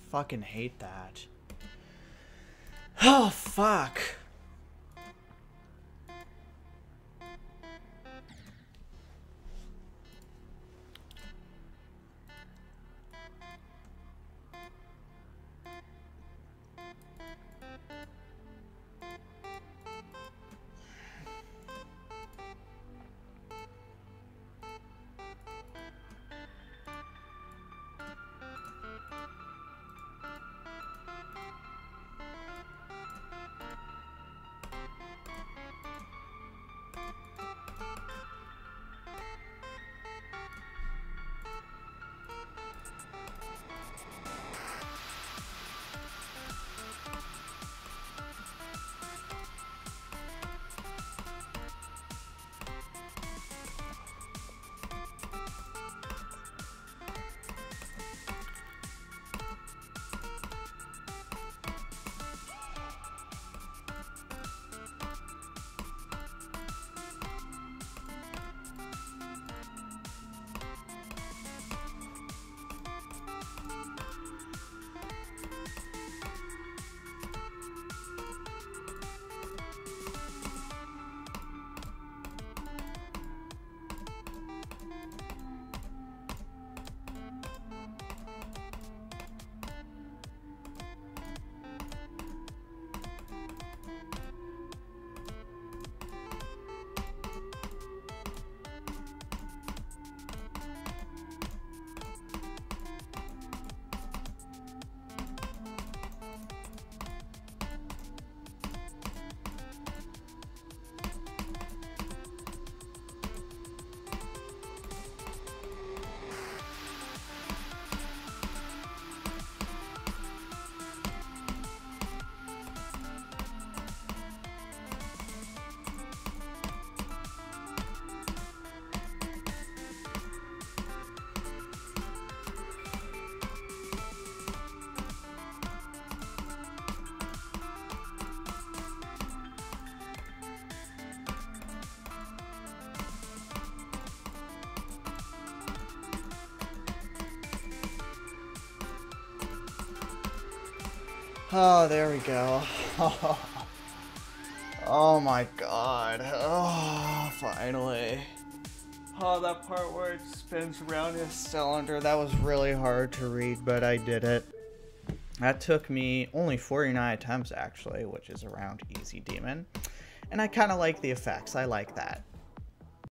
fucking hate that. Oh, fuck. Oh, there we go. Oh my god. Oh, finally. Oh, that part where it spins around his cylinder, that was really hard to read, but I did it. That took me only 49 attempts, actually, which is around easy demon. And I kind of like the effects. I like that.